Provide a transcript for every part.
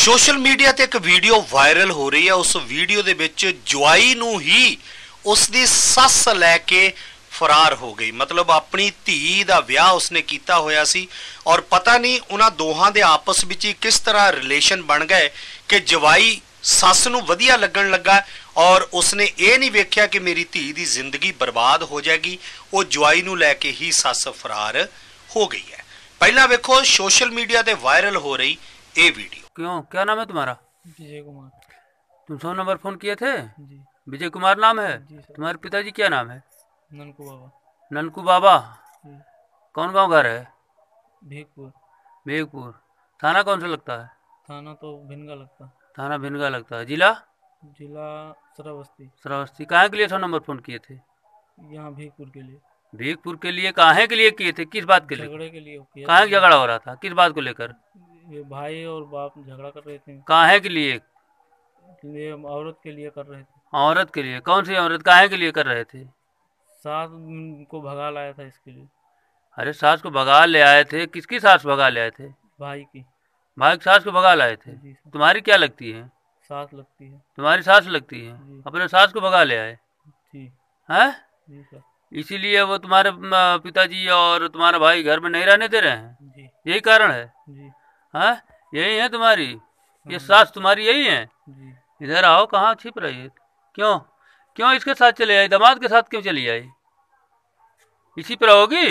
Social media ते एक video viral हो रही है। उस वीडियो दे विच जवाई नूं ही उसदी सस लैके फरार हो गई। मतलब अपनी धी दा विआह उसने कीता होया सी और पता नहीं उन्हां दोहां दे आपस विच किस तरह रिलेशन बन गए कि जवाई सस नूं वधिया लगन लगा और उसने ये नहीं वेख्या कि मेरी धी दी जिंदगी बर्बाद हो जाएगी। वो जवाई नूं लैके ही सस फरार हो गई है। पहला वेखो सोशल मीडिया ते वायरल हो रही ये वीडियो। क्यों, क्या नाम है तुम्हारा? विजय कुमार। तुम 100 नंबर फोन किए थे? जी विजय कुमार नाम है? जी सर। तुम्हारे पिताजी क्या नाम है? ननकू बाबा। ननकू बाबा। जी। कौन गांव घर है? भीगपुर। बेगपुर। थाना कौन सा लगता है? थाना तो भिनगा लगता। थाना भिनगा लगता है। जिला? जिला श्रावस्ती। श्रावस्ती। कहाँ के लिए 100 नंबर फोन किए थे? यहाँ भीगपुर के लिए। भीगपुर के लिए? काहे के लिए किए थे? किस बात के लिए? झगड़े के लिए किया। काहे झगड़ा हो रहा था? किस बात को लेकर? ये भाई और बाप झगड़ा कर रहे थे। काहे के लिए? ये औरत के लिए कर रहे थे। औरत के लिए? कौन सी औरत? काहे के लिए कर रहे थे? सास को भगा लाया था इसके लिए। अरे सास को भगा ले आए थे? किसकी सास भगा ले आए थे? भाई की। भाई की सास को भगा लाए थे? जी सर। तुम्हारी क्या लगती है? सास लगती है। तुम्हारी सास लगती है? जी। अपने सास को भगा ले आए जी हैं? जी सर। इसीलिए वो तुम्हारे पिताजी और तुम्हारा भाई घर में नहीं रहने दे रहे हैं? जी यही कारण है? जी हाँ, यही है तुम्हारी? ये सास तुम्हारी यही है? जी। इधर आओ, कहाँ छिप रही है? क्यों क्यों इसके साथ चले आई? दामाद के साथ क्यों चली आई? इसी पर रहोगी?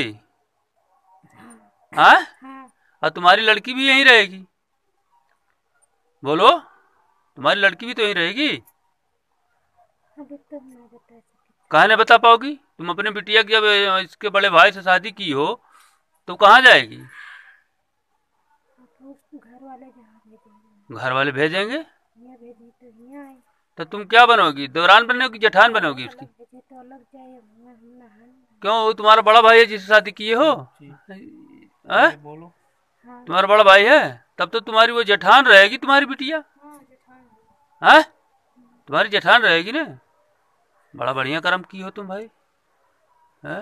हाँ? और तुम्हारी लड़की भी यहीं रहेगी? बोलो, तुम्हारी लड़की भी तो यहीं रहेगी? कहाँ नहीं बता पाओगी? तुम अपने बिटिया की जब इसके बड़े भाई से शादी की हो तो कहाँ जाएगी? घर वाले भेजेंगे? तो तुम क्या बनोगी? दौरान बनोगी, जेठान बनोगी उसकी? क्यों, वो तुम्हारा बड़ा भाई है जिससे शादी किए हो? बोलो। तुम्हारा बड़ा भाई है, तब तो तुम्हारी वो जेठान रहेगी तुम्हारी बिटिया। हैं? तुम्हारी जेठान रहेगी ना। बड़ा बढ़िया कर्म की हो तुम भाई। हैं?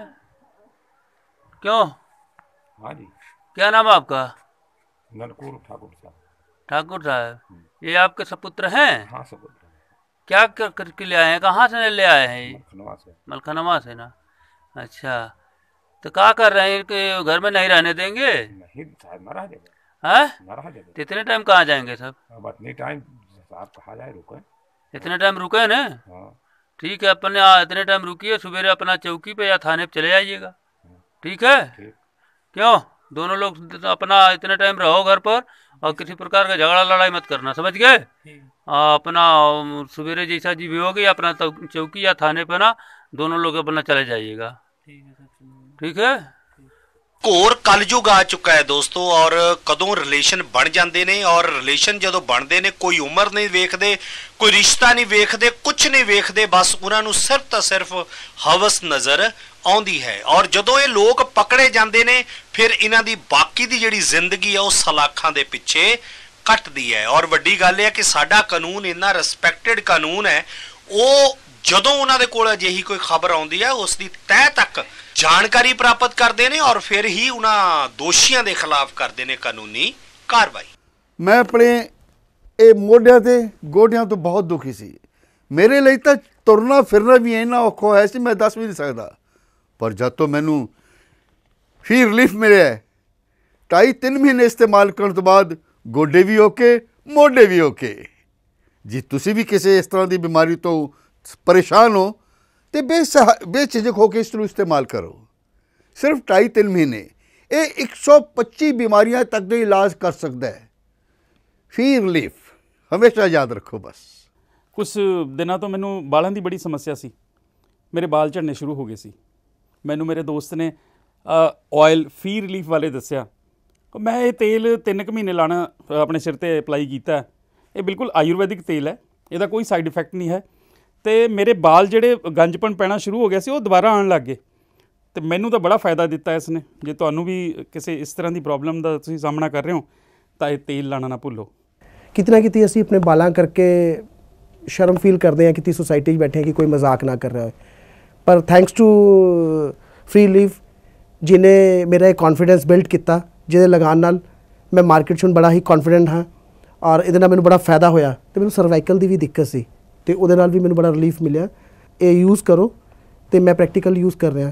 क्यों? हाँ जी। क्या नाम है आपका? ननकूर ठाकुर साहब। ठाकुर साहब, ये आपके सपुत्र हैं? हाँ सपुत्र। क्या करके ले आए हैं? कहाँ से ले आए हैं? मलखनवा से। मलखनवा से ना। अच्छा, तो क्या कर रहे हैं कि घर में नहीं रहने देंगे? नहीं शायद न रह जाएगा। हैं? न रह जाएगा। तो इतने टाइम कहाँ जाएंगे सब? अब इतने टाइम आप कहा जाए रुके। इतने टाइम रुके ना? हाँ ठीक है, अपने इतने टाइम रुकिए, सवेरे अपना चौकी पे या थाने पे चले आइएगा। ठीक है? ठीक। क्यों, दोनों लोग अपना इतने टाइम रहो घर पर और किसी प्रकार का झगड़ा लड़ाई मत करना, समझ गए? अपना सवेरे जैसा जी भी होगी अपना चौकी या थाने पे ना दोनों लोग अपना चले जाइएगा। ठीक है? घोर कलयुग आ चुका है दोस्तों। और कदों रिलेशन बन जाते ने और रिलेशन जो बनते ने कोई उम्र नहीं वेखते, कोई रिश्ता नहीं वेखते, कुछ नहीं वेखते, बस उन्होंने सिर्फ तो सिर्फ हवस नजर आउंदी है। और जदों ये लोग पकड़े जाते ने फिर इन्हां दी बाकी दी जिहड़ी जिंदगी है वो सलाखां दे पिछे कटदी है। और वड्डी गल है कि साडा कानून इन्ना रिस्पैक्टेड कानून है, वो जदों उन्हां दे कोल अजिही कोई खबर आउंदी है उसकी तह तक जानकारी प्राप्त करते हैं और फिर ही उन्हां दोषियों के खिलाफ करते हैं कानूनी कार्रवाई। मैं अपने ये मोढियां ते गोडियां तो बहुत दुखी सी। मेरे लिए तो तुरना फिरना भी इन्ना औखा है सी, मैं दस भी नहीं सकता। पर जब तो मैनू फ्री रिलीफ मिले 2.5-3 महीने इस्तेमाल करने तो बाद गोडे भी ओके, मोढे भी ओके। जी तुसी भी किसी इस तरह की बीमारी तो परेशान हो तो बेझिझक होकर इसको इस्तेमाल करो। सिर्फ 2.5-3 महीने ये 125 बीमारियां तक का इलाज कर सकता है। फ्री रिलीफ हमेशा याद रखो। बस कुछ दिनों तो मैनू बालों की बड़ी समस्या सी, मेरे बाल झड़ने शुरू हो गए सी। मैनू मेरे दोस्त ने ऑयल फ्री रिलीफ वाले दसिया। मैं ये तेल 3 महीने लाना अपने सिर ते अप्लाई किया। ये बिल्कुल आयुर्वैदिक तेल है, इसका कोई साइड इफैक्ट नहीं है। तो मेरे बाल ਜਿਹੜੇ गंजपन पैना शुरू हो गया सी वो दोबारा आने लग गए। तो मैनू तो बड़ा फायदा दिता इसने। जे तुहानू भी किसी इस तरह की प्रॉब्लम का तुसीं सामना कर रहे हो तो ये तेल लाना ना भुल्लो। कितना कितनी असीं अपने बालां करके शर्म फील करते हैं कि सोसाइटी बैठे हैं कि कोई मजाक ना कर रहा है। पर थैंक्स टू फ्री रिलीफ जिन्हें मेरा एक कॉन्फिडेंस बिल्ड किया, जिहदे लगान नाल मैं मार्केट 'ਚ बड़ा ही कॉन्फिडेंट हाँ ਔਰ ਇਹਦੇ ਨਾਲ ਮੈਨੂੰ ਬੜਾ ਫਾਇਦਾ ਹੋਇਆ ਤੇ ਮੈਨੂੰ ਸਰਵਾਈਕਲ ਦੀ ਵੀ ਦਿੱਕਤ ਸੀ ਤੇ ਉਹਦੇ ਨਾਲ ਵੀ ਮੈਨੂੰ ਬੜਾ ਰਿਲੀਫ ਮਿਲਿਆ। ਇਹ ਯੂਜ਼ ਕਰੋ ਤੇ ਮੈਂ ਪ੍ਰੈਕਟੀਕਲ ਯੂਜ਼ ਕਰ ਰਿਹਾ।